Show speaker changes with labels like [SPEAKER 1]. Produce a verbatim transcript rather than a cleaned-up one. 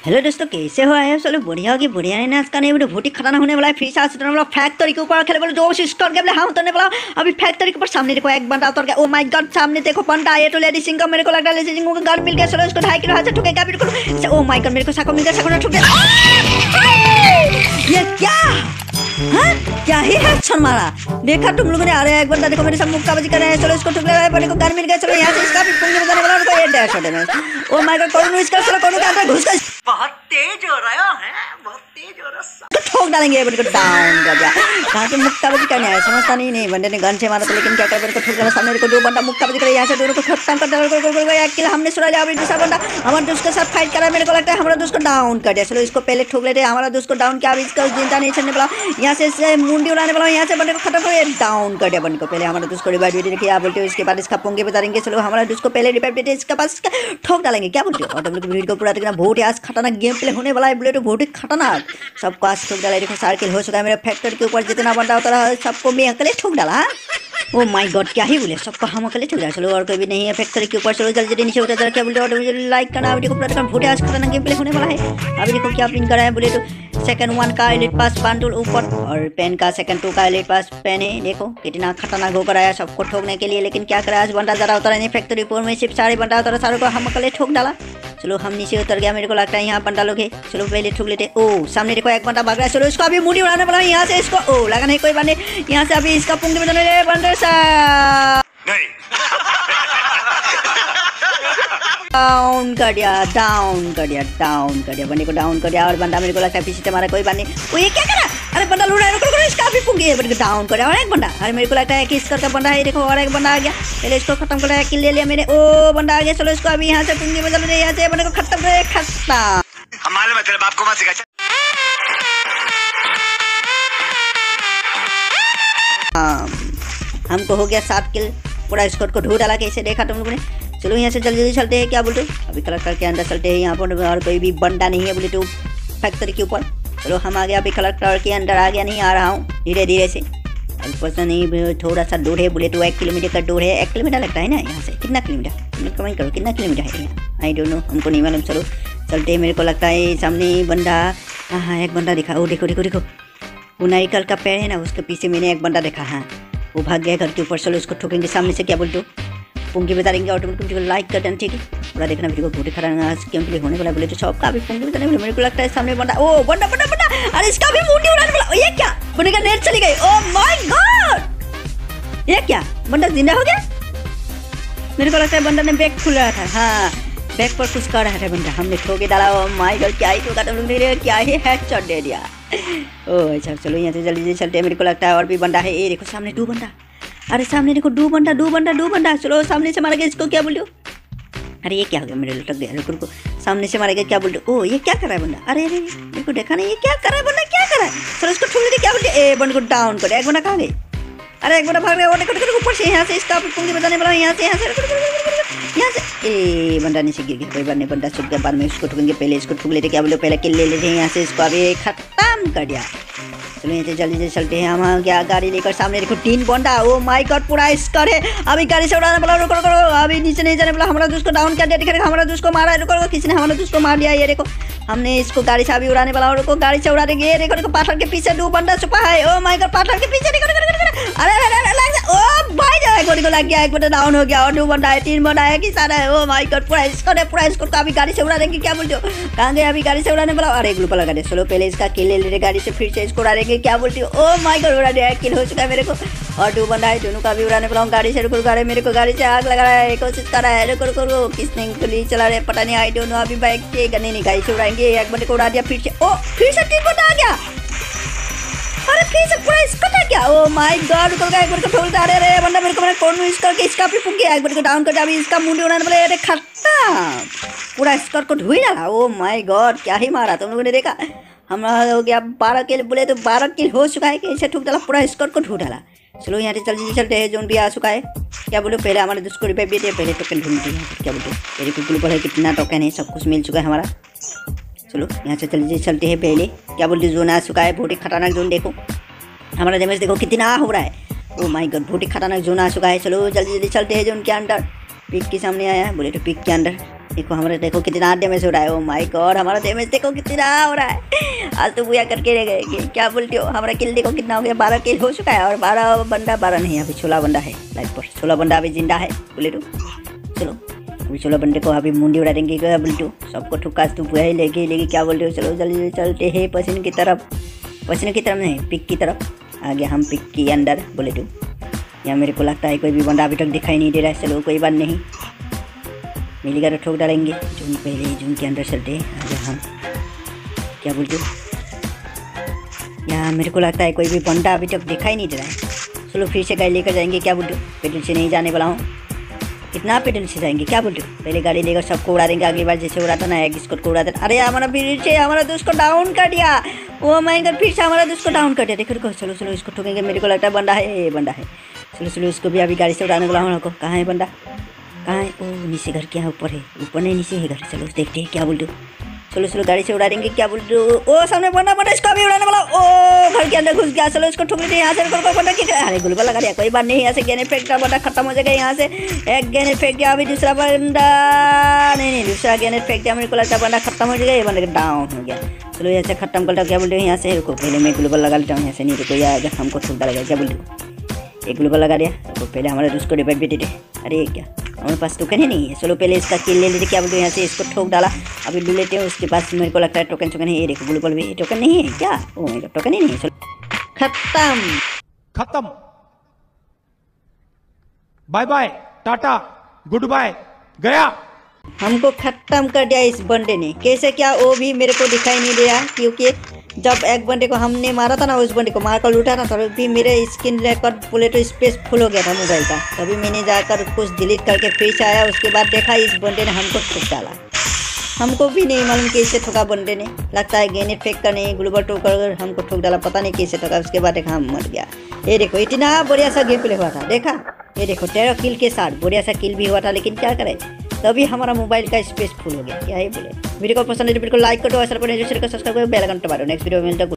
[SPEAKER 1] Hello दोस्तों, कैसे हो आए हो? चलो बढ़िया होगी। बढ़िया है ना। आज का नहीं बोले बहुत ही खतरनाक होने वाला है। फिर से आज उतरने वाला फैक्ट्री के ऊपर खेले बोले जो सिस्टर के बोले हाँ उतरने वाला। अभी फैक्ट्री के ऊपर सामने देखो एक बंदा उतर गया। ओ माय गॉड, सामने देखो बंदा। ये तो लेडी सिंह का मेरे को लग रहा है लेडी सिंह को गन मिल गया। चलो इसको ढाई किलो हाथ से ठुकेगा बिल्कुल। ओ माय गॉड, मेरे को साको मिल गया। साको ठुक गया। ये क्या हाँ क्या ही एक्शन मारा देखा तुम लोगों ने। आ रहे हैं एक बंदा देखो मेरे साथ मुक्काबाजी कर रहे हैं। चलो इसको ठुक रहा है। बड़े को गन मिल गया। चलो यहाँ से इसका भी पुंगी बजाने वाला उनको ये डैश होने में। ओ माय गॉड, कौन इसका चलो कौन के अंदर घुस गया।
[SPEAKER 2] बहुत तेज हो रहा है, बहुत तेज हो रहा है।
[SPEAKER 1] ठोक डालेंगे बंदे को डाउन कर दिया। कहाँ से मुक्काबाजी करने आया समझता नहीं। नहीं बंदे ने गन से मारा था, लेकिन क्या कर बंदे को ठोक डाला। सामने को दो बंदा मुक्काबाजी करे यहाँ से दोनों को खत्म कर डाला। एक किल हमने सुना लिया। अभी दूसरा बंदा हमारे दोस्त के साथ फाइट कर रहा है। मेरे को लगता है हमारा दोस्त को डाउन कर दिया। चलो इसको पहले ठोक लेते हैं। हमारा दोस्त को डाउन किया। अभी इसका जिंदा नहीं छड़ने वाला। यहाँ से मुंडी उड़ाने वाला। यहाँ से बंदे को खत्म कर डाउन कर दिया बंदे को। पहले हमारा दोस्त को रिवाइव दे क्या बोलते हो। इसके बाद इसका पोंगे बता देंगे। चलो हमारा दोस्त को पहले रिवाइव देते इसके पास ठोक डालेंगे। क्या बोलते हो? और तुम लोग वीडियो को पूरा देखना। बहुत ही आज खतरनाक गेम प्ले होने वाला है। बोले तो बहुत ही खतरनाक। सबको आज ठोक डाला। देखो सार्किल हो चुका है मेरे फैक्ट्री के ऊपर। जितना बंदा होता है सबको मैं अकेले ठोक डाला। ओ माय गॉड, क्या ही बोले, सबको हम अकेले ठोक डाला। चलो और कोई भी नहीं है फैक्ट्री के ऊपर। चलो जल्दी जल्दी नीचे उतर। क्या बोलते हो? लाइक करना वीडियो को पूरा देखना। बहुत आज खतरनाक गेम प्ले होने वाला है। अभी देखो क्या पिन करा है। बोले तो सेकंड वन का एलिट पास बांडुल ऊपर और पेन का सेकंड टू का एलिट पास पेन है। देखो कितना खतरनाक होकर आया सबको ठोकने के लिए। लेकिन क्या करा आज बंदा जरा उतरा नहीं। फैक्ट्री ऊपर में सिर्फ सारे बंदा उतरा। सारों को हम अकेले ठोक डाला। चलो हम नीचे उतर गया। मेरे को लगता है यहाँ बंदा लोग है। चलो पहले ठोक लेते। ओ सामने देखो एक बंदा भाग रहा है। चलो इसको अभी मुड़ी उड़ाने वाला। यहाँ से इसको ओ लगा नहीं कोई बंदे। यहाँ से अभी इसका पुंगी बजाने बंदे सा डाउन कर दिया। डाउन कर दिया। डाउन कर दिया बंदे को। डाउन कर दिया। और बंदा मेरे को लगता है पीछे से मारा कोई बंदे। वो ये क्या करा? अरे बंदा लूट रहा है। रुको रुको, इसका भी पुंगी है। बंदे को डाउन कर दिया। और एक बंदा, अरे मेरे को लगता है कि इसका बंदा है। देखो और एक बंदा आ गया। पहले इसको खत्म कर दिया। किल ले लिया मैंने। ओ बंदा आ गया। चलो इसको अभी यहाँ से पुंगी बजा ले। यहाँ से बंदे को खत्म कर। खत्म।
[SPEAKER 2] हमारे मतलब बाप को मत सिखा।
[SPEAKER 1] हमको हो गया सात किल। पूरा स्कोर को ढूंढ डाला। कैसे देखा तुम लोगों ने? चलो यहाँ से जल्दी जल्दी चलते हैं। क्या बोलते हो? अभी कलेक्टर के अंदर चलते हैं। यहाँ पर और कोई भी बंदा नहीं है बोले तो फैक्ट्री के ऊपर। चलो हम आ गए। अभी कलेक्टर के अंदर आ गया। नहीं आ रहा हूँ धीरे धीरे से। पता नहीं थोड़ा सा दूर है बोले तो एक किलोमीटर का दूर है। एक किलोमीटर लगता है ना यहाँ से? कितना किलोमीटर कमेंट करो। कितना किलोमीटर है यहाँ? आई डोंट नो, हमको नहीं मालूम। चलो चलते हैं। मेरे को लगता है सामने बंदा। हाँ हाँ एक बंदा दिखा। वो देखो देखो देखो वो नारियल का पेड़ है ना, उसके पीछे मैंने एक बंदा देखा। हाँ वो भाग गया घर के ऊपर। चलो उसको ठोकेंगे सामने से। क्या बोलते हो? पुंगी बता देंगे। ऑटोमेटिक को लाइक कर देना। ठीक है पूरा देखना वीडियो को। बहुत खराब आज गेम प्ले होने वाला बोले तो सब का भी पुंगी बताने वाले। मेरे को लगता है सामने बंदा। ओ बंदा बंदा बंदा। अरे इसका भी मुंडी उड़ाने वाला। ये क्या बंदे का नेट चली गई। ओ माय गॉड, ये क्या बंदा जिंदा हो गया? मेरे को लगता है बंदा ने बैग खुल रहा था। हाँ बैग पर कुछ कर रहा था बंदा। हमने ठोके डाला। ओ माय गॉड, क्या ही ठोका तुम लोग ने। क्या ही हेडशॉट दे दिया। ओ अच्छा चलो यहाँ से जल्दी जल्दी चलते हैं। मेरे को लगता है और भी बंदा है। ये देखो सामने दो बंदा। अरे सामने देखो दो बंदा दो बंदा दो बंदा। चलो सामने से मारा गया इसको। क्या बोल रहे हो? अरे ये क्या हो गया? मेरे लटक गया। रुको रुको, सामने से मारा गया। क्या बोल रहे हो? ओ ये क्या कर रहा है बंदा? अरे अरे मेरे को देखा नहीं। ये क्या कर रहा है बंदा? क्या कर रहा है? चलो इसको ठोक लेते। क्या बोलते हैं? ए बंदे को डाउन कर। एक बंदा कहाँ गए? अरे एक बंदा भाग रहा है। देखो देखो ऊपर से यहाँ से इसका पुंगी बताने वाला। यहाँ से यहाँ से यहाँ से ए बंदा नीचे गिर गया। कोई बात नहीं, बंदा छुप गया। बाद में इसको ठोकेंगे। पहले इसको ठोक लेते। क्या बोले पहले किल ले लेते हैं यहाँ से। इसको अभी खत्म कर दिया। चलो यहाँ से जल्दी जल्दी चलते हैं। हम क्या गाड़ी लेकर सामने देखो तीन बंदा। ओ माय गॉड पूरा स्कर है। अभी गाड़ी से उड़ाने वाला। रुको रुको अभी नीचे नहीं जाने वाला। हमारा दोस्त को डाउन कर दिया। देखो हमारा दोस्त को मारा है। रुको रुको किसी ने हमारा दोस्त को मार दिया। ये देखो हमने इसको गाड़ी से अभी उड़ाने वाला। रुको गाड़ी से उड़ा देंगे। ये देखो देखो पाथर के पीछे दो बंदा छुपा है। ओ माय गॉड पाथर के पीछे देखो देखो। अरे अरे लग ओ भाई जा एक को लग गया। एक बंदा डाउन हो गया। और दो बंदा है। तीन बंदा है कि सारा है। ओ माय गॉड पूरा स्कर है। पूरा स्कर को अभी गाड़ी से उड़ा देंगे। क्या बोलते हो? कहाँ गए? अभी गाड़ी से उड़ाने वाला। अरे ग्रुप लगा दे। चलो पहले इसका किल ले लेते गाड़ी से। फिर से इसको उड़ा देंगे। क्या बोलती हो? ओ माय गॉड उड़ा दिया। किल हो चुका है मेरे को। और दो बंदा है। दोनों का भी उड़ाने वाला हूँ गाड़ी से। रुको रुको मेरे को गाड़ी से आग लगा रहा है। कोशिश कर रहा है। रुको रुको रुको किसने गोली चला रहे पता नहीं। I don't know. अभी बाइक से गन्ने नहीं गाड़ी से उड़ाएंगे। एक बंदे को उड़ा दिया। फिर से ओ फिर से तीन बंदा आ गया। अरे फिर से पूरा इसका था क्या? ओ माय गॉड रुको एक बार को ठोक डाल रहे बंदा। मेरे को मैंने कौन यूज करके इसका भी पुंगी एक बार को डाउन कर दिया। अभी इसका मुंडी उड़ाने वाले। अरे खत्म पूरा स्कोर को ढूंढ डाला। ओ माय गॉड क्या ही मारा तुम लोगों ने देखा। हमारा हो गया बारह किल। बोले तो बारह किल हो चुका है। कैसे ठोक डाला पूरा स्कोर को ढूंढ डाला। चलो यहाँ से जल्दी चलते हैं। जोन भी आ चुका है। क्या बोलो पहले हमारे दोस्त को रिवाइव देते हैं। पहले टोकन ढूंढते हैं। क्या बोलते मेरे को ग्रुप है कितना टोकन है। सब कुछ मिल चुका है हमारा। चलो यहाँ से जल्दी चलते हैं। पहले क्या बोलते जोन आ चुका है। बहुत ही खतरनाक जोन। देखो हमारा डैमेज देखो कितना हो रहा है। ओ माय गॉड बहुत ही खतरनाक जोन आ चुका है। चलो जल्दी जल्दी चलते हैं जोन के अंदर। पिक के सामने आया है। बोले तो पिक के अंदर देखो हमारे, देखो कितना डैमेज हो रहा है। ओ माय गॉड, हमारा डैमेज देखो कितना हो रहा है। आज तो बुया करके रह गए। क्या बोलते हो, हमारा किल देखो कितना हो गया, बारह किल हो चुका है। और बारह बंदा, बारह नहीं अभी सोलह बंदा है लाइव पर। सोलह बंदा अभी जिंदा है बोले तो। चलो अभी सोलह बंदे को अभी मुंडी उड़ा देंगे। क्या बोलते हो, सबको ठुक्का तो बुआ ही लेके लेके क्या बोलते हो। चलो जल्दी जल्दी चलते हैं पसीने की तरफ। पसीने की तरफ नहीं, पिक की तरफ। आगे हम पिक के अंदर बोले तो। यहाँ मेरे को लगता है कोई भी बंदा अभी तक दिखाई नहीं दे रहा है। चलो कोई बात नहीं, मिलेगा तो ठोक डालेंगे। जून पहले ही जून के अंदर चलते हैं। आगे हम क्या बोलते हो, यहाँ मेरे को लगता है कोई भी बंदा अभी तक दिखाई नहीं दे रहा है। चलो फिर से गाड़ी लेकर जाएंगे। क्या बोलते हो, पेट्रोल से नहीं जाने वाला हूँ। कितना पेट्रोल से जाएंगे, क्या बोलते हो। पहले गाड़ी लेकर सबको उड़ा देंगे। अगली बार जैसे उड़ा था ना, एक स्कॉट को उड़ा था। अरे हमारा फिर से हमारा दोस्त को डाउन कर दिया। ओ माय गॉड, फिर से हमारा दोस्त को डाउन कर दिया। देखो देखो, चलो चलो इसको ठोकेंगे। मेरे को लगता है बंदा है, ये बंदा है। चलो चलो इसको भी अभी गाड़ी से उड़ाने वाला हूँ। कहाँ है बंदा, कहाँ है। ओ नीचे घर क्या ऊपर है, ऊपर नहीं नीचे है घर। चलो देखते हैं क्या बोलते हो। चलो चलो गाड़ी से उड़ा देंगे। क्या बोलते हो, ओ सामने बंदा बंदा, इसको भी उड़ाने वाला। ओ घर के अंदर घुस गया। चलो इसको ठोक लेते हैं यहाँ से। बंदा क्या, अरे गुलबल लगा दिया। कोई बात नहीं, यहाँ से गेने फेंक का बंदा खत्म हो जाएगा। यहाँ से एक गेने फेंक दिया, अभी दूसरा बंदा नहीं नहीं दूसरा गेने फेंक दिया। मेरे को लगता है बंदा खत्म हो जाएगा। ये बंदा डाउन हो गया। चलो यहाँ से खत्म करता। क्या बोलते हो, यहाँ से रुको, पहले मैं गुलबल लगा लेता हूँ। यहाँ से नहीं रुको, या हमको ठोक डालेगा। क्या बोलते हो, एक ग्लूबल लगा दिया। तो पहले हमारे दोस्त को डिबेट भी दे दे। अरे क्या हमारे पास टोकन ही नहीं है। चलो पहले इसका किल ले लेते। क्या बोलते हैं, यहाँ से इसको ठोक डाला। अभी लू लेते हैं। उसके पास मेरे को लगता है टोकन टोकन है। ये देखो ग्लूबल भी टोकन नहीं है क्या। ओ मेरा टोकन ही नहीं है। चलो खत्म
[SPEAKER 3] खत्म, bye bye, tata, good bye, गया।
[SPEAKER 1] हमको खत्म कर दिया इस बंदे ने। कैसे क्या वो भी मेरे को दिखाई नहीं दिया, क्योंकि जब एक बंदे को हमने मारा था ना, उस बंदे को मार कर लूटा था, तभी मेरे स्क्रीन रिकॉर्ड बोले तो स्पेस फुल हो गया था मोबाइल का। तभी मैंने जाकर कुछ डिलीट करके फिर से आया। उसके बाद देखा इस बंदे ने हमको ठोक डाला। हमको भी नहीं मालूम कैसे ठोका बंदे ने। लगता है गेनेट फेंक कर नहीं, ग्लूबल टोक कर हमको ठोक डाला। पता नहीं कैसे ठोका। उसके बाद देखा हम मर गया। ये देखो इतना बढ़िया सा गेम प्ले हुआ था। देखा, ये देखो तेरह किल के साथ बढ़िया सा किल भी हुआ था। लेकिन क्या करें, तभी हमारा मोबाइल का स्पेस फुल हो गया। क्या ही बोले। वीडियो को पसंद है तो बिल्कुल लाइक करो, शेयर करो, सब्सक्राइब करो, बेल आइकन दबाओ। नेक्स्ट वीडियो में मिलता है।